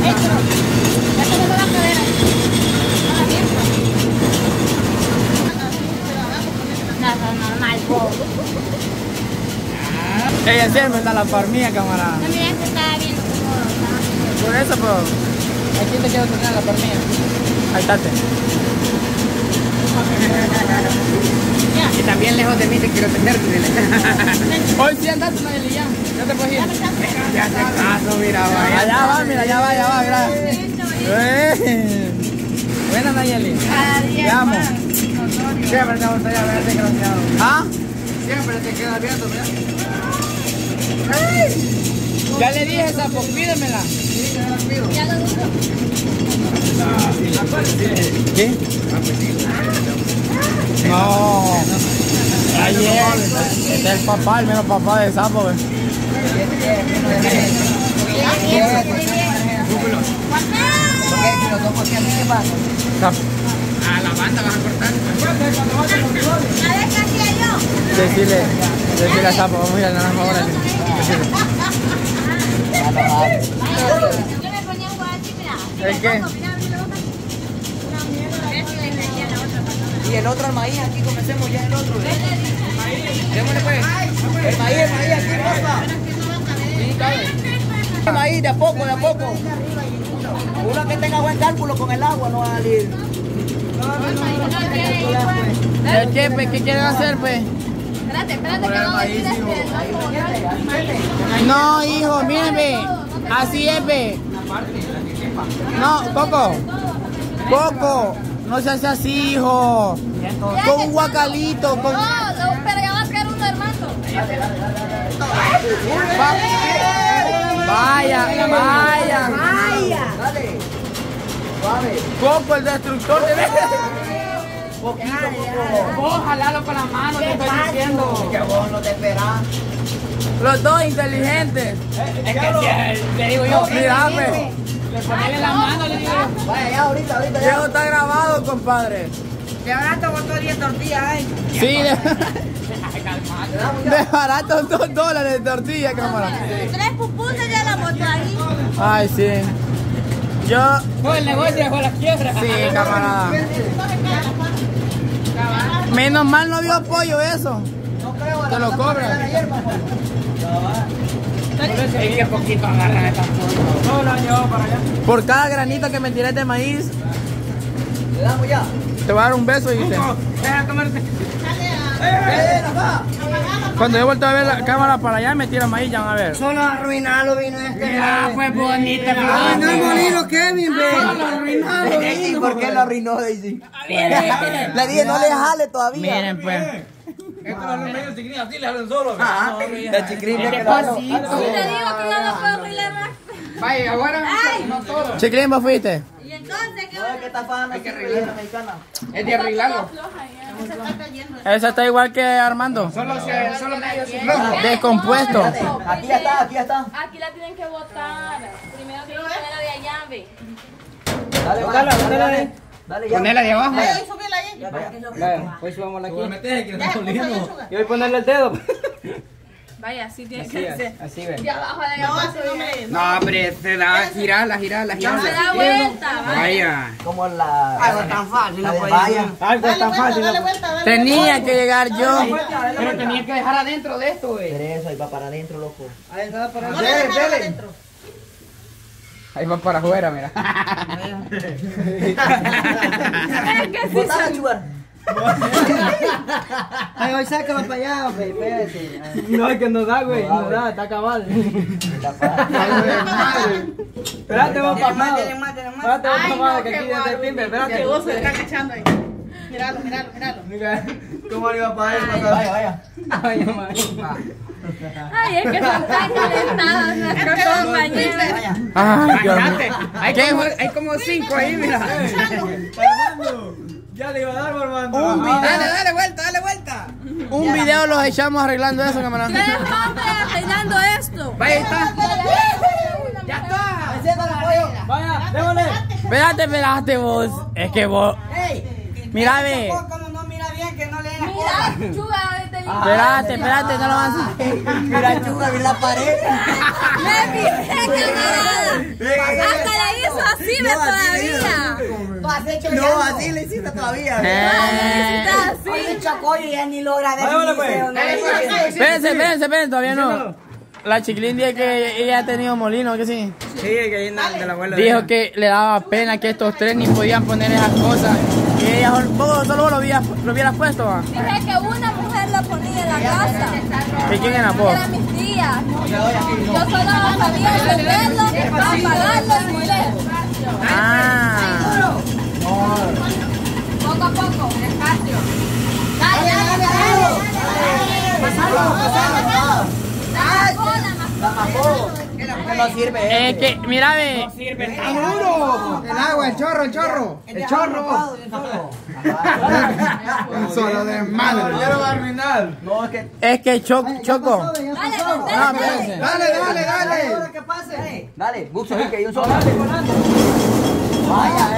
Ella siempre está la parmilla, camarada. No, mira, se estaba viendo como... Por eso, pero aquí te quiero tener la parmilla. Ahí estate. Y también lejos de mí te quiero tener. Hoy sí andaste, Nayeli, ya. Ya te puedes ir. Ya te caso, mira, vaya. Allá va, mira, ya va, mira. Buena, Nayeli. Te amo. Siempre te gustaría verte, desgraciado. ¿Ah? Siempre te queda viendo, mira. Ya le dije, Sapo, pídemela. Sí, ya la pido. Ya lo uso. ¿Qué? No. Ayer. Este es el papá, el menos papá de Sapo, güey. A la banda vas a cortar. A ver, ¿qué hacía yo? Decirle a Sapo, vamos a ir a la naranja ahora. Yo me ponía a jugar así, mira. ¿El qué? Y el otro, el maíz, aquí comencemos ya el otro. Démosle pues. El maíz aquí, porfa. El maíz, de a poco. Uno que tenga buen cálculo con el agua no va a salir. ¿El qué, pues? ¿Qué quieren hacer, pues? Espérate, que no me tires que No, hijo, mírenme. Así es, ve. No, Coco. No se hace así, hijo. Con un guacalito. Con... No, pero ya va a caer uno, hermano. Vaya. Dale. Suave. Coco, el destructor de Poquito. Vos jalalo con la mano, te estoy diciendo. Que vos no te esperás. Los dos inteligentes. Es que le digo yo, mírame. Le ponele la mano, le digo yo. Vaya, ya, ahorita. Eso está grabado, compadre. De barato botó 10 tortillas, Sí, de barato $2 de tortilla, camarada. 3 pupusas ya la botó ahí. Ay, sí. Yo... el negocio dejó la quiebra. Sí, camarada. Menos mal no vio pollo eso. No creo. Te lo cobran. Es que poquito agarran esta cosa. No, la llevo para allá. Por cada granito que me tires de maíz, Le damos ya. te voy a dar un beso y dice. Deja comerte. Cuando yo vuelto a ver la cámara para allá, me tira maíz, ya van a ver. Solo arruinarlo vino este. Ya, pues bonita. No es molino, Kevin, ve. Solo arruinarlo vino. ¿Por qué lo arruinó, Daisy? Le dije, no le jale todavía. Miren, pues. Estos son los medios chiquillos, así le hablan solo. La chiclín Es de despacito. Si te digo que yo no puedo bailar más. Vaya, ahora no todo. Chiquilín, ¿vos fuiste? Y entonces, ¿qué ¿Qué está pasando? Hay que arreglar mexicana. Es de arreglarlo. se está cayendo? Esa está igual que Armando. Solo medio Descompuesto. Aquí ya está. Aquí la tienen que botar. Primero tienen que ponerla de allá, ve. Dale, bótala. Dale, ya. Ponela de abajo. Ahí, súbela ahí. Pues subámosla Tú metes que no está oliendo. Y voy a ponerle el dedo. Vaya, así tiene que ser. Así ve. De abajo de allá abajo. No, hombre, se da, girala. No se da vuelta, Vaya. Como la... Algo tan fácil, no puede Algo tan fácil. Tenía que llegar yo. Pero tenía que dejar adentro de esto, güey. Eso, ahí va para adentro, loco. Ahí va para afuera, mira. Botala, chugar. Ay, hoy sácalo para allá, güey, espérate. No, es que no da, güey. No da, está cabal. Espérate, vos, papá. Espérate, vos, papá, que aquí desde el timbre, espérate. vos se están echando ahí. Míralo. Mira, ¿cómo le iba a pagar? Vaya. Ay, mamá. Ay, es que son tan calentados nuestros compañeros. Ay, Dios mío. Hay como 5 ahí, mira. Ya le iba a dar, Armando. Un video. Dale vuelta. Un video los echamos arreglando eso, camarada. 3 hombres arreglando esto. Vaya, ahí está. Ya está. Vaya, démosle. Espérate vos. Es que vos. Mira, ve. Como no mira bien, que no le Mira, chuga, te Espérate, espérate, no lo vas a hacer. Mira, chuga, mira la pared. Me fijé, camarada. Hasta la hizo así, ve todavía. No, así le hiciste todavía. Así. Chacoyo ya ni logra Espérense, todavía no. La chiquilín dice que ella ha tenido molino, que sí. Sí, que ahí de la abuela. Dijo que le daba pena que estos tres ni podían poner esas cosas. Que ella solo lo hubieras puesto. ¿Va? Dije que una mujer lo ponía en la casa. ¿Y quién era vos? Eran mis tías. Yo solo sabía encenderlo, apagarlo y moler. Ah. Poco a poco, despacio. Dale. No sirve. Es que, mira, ve. El agua, el chorro. El chorro. Un solo de madre. Quiero arruinar. No, Es que Choco. Dale. ¿Qué pase? Dale, Buxo, que hay un solo. Vaya,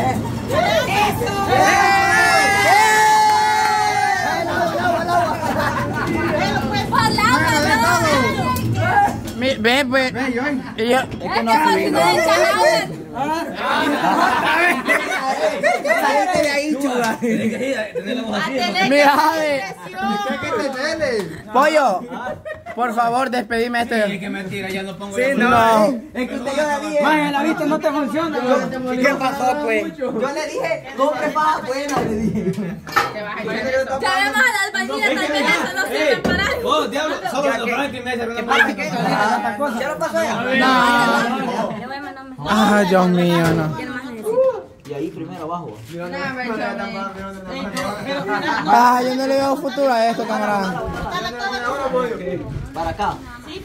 Ve, pues. Y yo. Es que no sirve. Saliste de ahí, chuga. Mira, ve. Pollo, Ah. por favor, despedime este. Que mentira, ya no pongo. No. Es que usted yo le dije. Más la vista no te funciona. ¿Y qué pasó, pues? Yo le dije, compre paja buena, le dije. Llamemos al albañil, tal vez eso no sirve para algo. Oh, diablo, solo lo traen que me hace ¿Qué pasa? ¿Ya lo pasó ya? No. Ay, Dios mío, no. Y ahí primero abajo. Ah, yo no le veo futuro a esto, camarada. Para acá.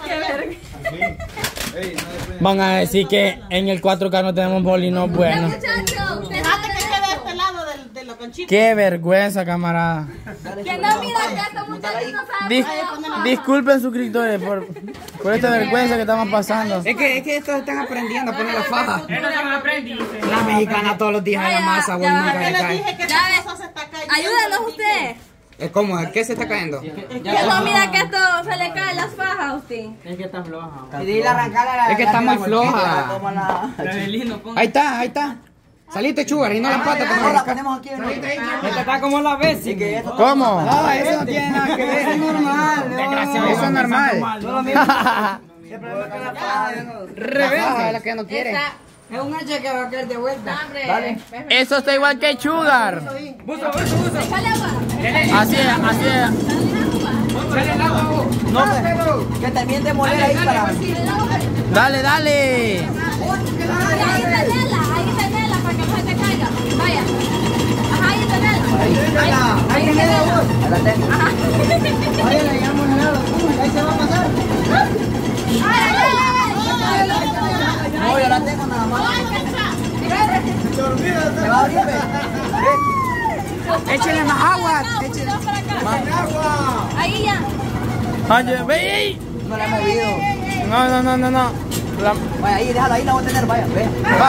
Van a decir que en el 4K no tenemos molino bueno. Muchachos, Dejate que quede de este lado de la conchita. Qué vergüenza, camarada. que no mira que estos muchachos no saben. Disculpen, suscriptores, por esta vergüenza que estamos pasando. Es que estos están aprendiendo a poner la faja. La mexicana todos los días en la masa, güey, nunca Yo le le cae. dije que esta cosa se está cayendo. Ayúdenos usted. Es como, ¿qué se está cayendo? Que no mira que esto se le caen las fajas a usted. Es que está muy floja. Ahí está. Saliste, chugar, y no la pata. No, la ponemos aquí. Esta está como la vez. ¿Cómo? No, eso no tiene nada que ver. Eso es normal. Eso es normal. Revenga, es la que no quiere. Es un hacha que va a caer de vuelta. Dale. Eso está igual que Sugar. Échale agua. Así es. No, que también de moler ahí para. Dale. Ahí tenela para que no se te caiga. Vaya. Ajá, ahí tenela. Ahí tenela. Ahí la tengo. Ahí le llamo el helado. Ahí se va a pasar. No, yo la tengo nada más. Se va a abrir, Échale más agua. Más agua. Ahí ya. Oye, ve ahí. No la he movido. No. Vaya, ahí, déjala ahí, la voy a tener, vaya, ve. Va.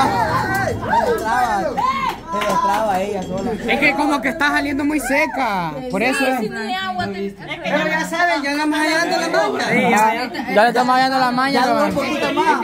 Se destraba ella sola. Es que como que está saliendo muy seca. Por eso es. Si no hay agua, Pero ya saben, ya nada más hallando la manga. Ya le estamos hallando la maña, Un cabrón. poquito más.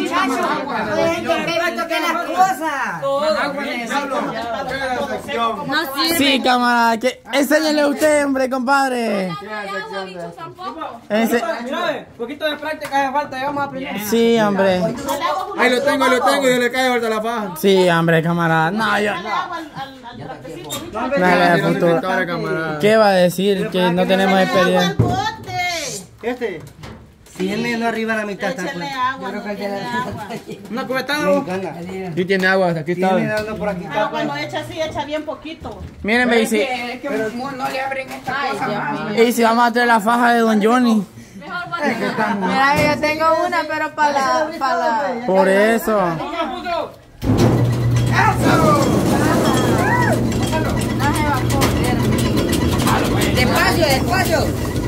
no sirve. Sí, camarada, que enséñale a usted, hombre, compadre. No hay agua, bicho, tampoco. Ense- Poquito de práctica hace falta, ya vamos a aprender. Sí, hombre. Ahí lo tengo, y le cae ahorita la paja. Sí, hombre, camarada. No, yo. No le da futuro. ¿Qué va a decir? Que no tenemos experiencia. Este. Si es menos arriba a la mitad está. Échale agua. No, Una cubetada. Aquí tiene agua, aquí está. Por aquí. cuando echa así, echa bien poquito. Miren, ve, y si, Es que no le abren esta cosa. y si vamos a traer la faja de Don Johnny. Mejor Mira, yo tengo una, pero para la... Por eso. Despacio, despacio.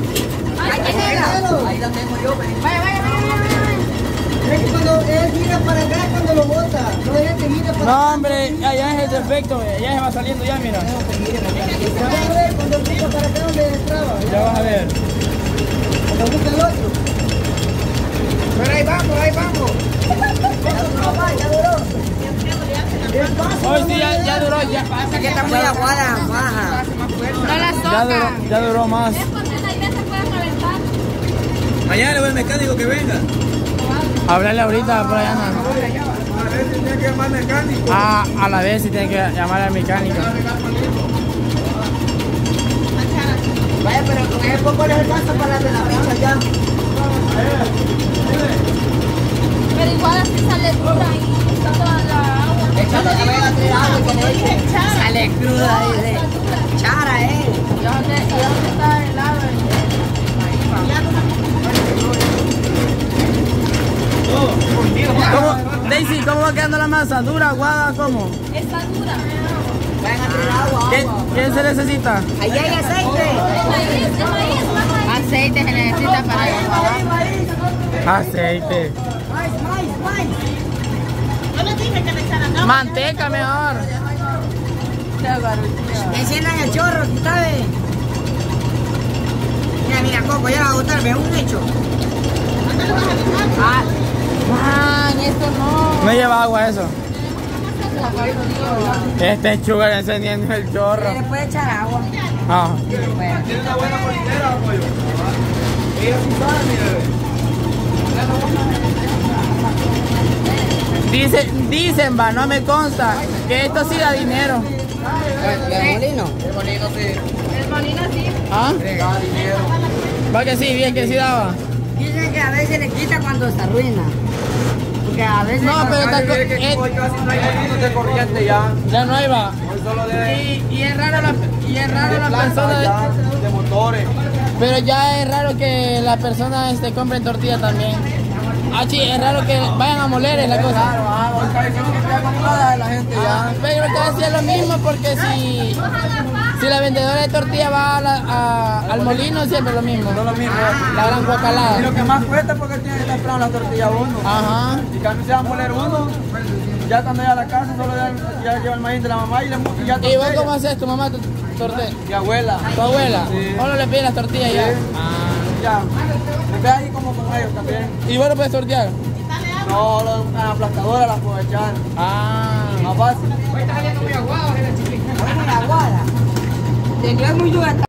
Ahí la tengo yo, ve. Es que cuando él gira para acá, cuando lo bota. No es que gira No, hombre, allá es el defecto, ya se va saliendo ya, mira. Ya vas a ver. Pero ahí vamos, ahí vamos. Hoy sí, ya duró, ya pasa. Es que está muy aguada, baja. No la toca. Ya duró más. Es porque la idea se puede calentar. Mañana le voy al mecánico que venga. Hablarle ahorita por allá. A ver si tiene que llamar al mecánico. A la vez si tiene que llamar al mecánico. Vaya, pero con ese poco les alcanza para las de la mesa ya. Pero igual así sale dura y está toda la agua. Échale, no venga a traer agua que le eche. Sale cruda, dice. Chara, ¿Y dónde está el agua? ¿Cómo, Daisy, cómo va quedando la masa? ¿Dura, aguada, cómo? Está dura. vayan a traer agua, agua. ¿Qué se necesita? Ahí hay aceite. Aceite se necesita para el Aceite. Yo les dije que le echaran agua. Manteca mejor. Enciendan el chorro, ¿sabes? Mira, mira, Coco, ya va a gustar, ve un hecho. Man, esto no. No lleva agua eso. Este sugar encendiendo el chorro. Le puede echar agua. Ah. Tiene una buena molinera, pollo. Ella sí sabe, mire. Dicen, va, no me consta, que esto sí da dinero. ¿El molino? El molino sí. El molino sí. ¿Ah? Da dinero. Va que sí, bien que sí daba. Dicen que a veces le quita cuando se arruina. Porque a veces... No, pero Acá está mire que hoy casi no hay molinos de corriente ya. ya no iba. Hoy solo de Y es raro la planta persona, ya, de motores. pero ya es raro que las personas compren tortilla también. Ah, sí, es raro que vayan a moler, es la cosa. Claro, hoy casi no está acomodada la gente ya. Pero te decía lo mismo porque si la vendedora de tortilla va al molino, siempre lo mismo. No lo mismo. La gran Y guacalada. lo que más cuesta porque tiene que estar esperando la tortilla uno. Ajá. Y cuando se va a moler uno, ya cuando llega a la casa solo ya lleva el maíz de la mamá y ya ¿Y vos tortilla. cómo haces tu mamá tortilla? Mi abuela. ¿Tu abuela? Sí. ¿O no le pides las tortillas ya? Sí. Ah. Ya. Me queda ahí como con ellos también. ¿Y vos no puedes tortear? No, la aplastadora las puedo echar. Ah. Más fácil. Muy aguada. Te queda muy dura.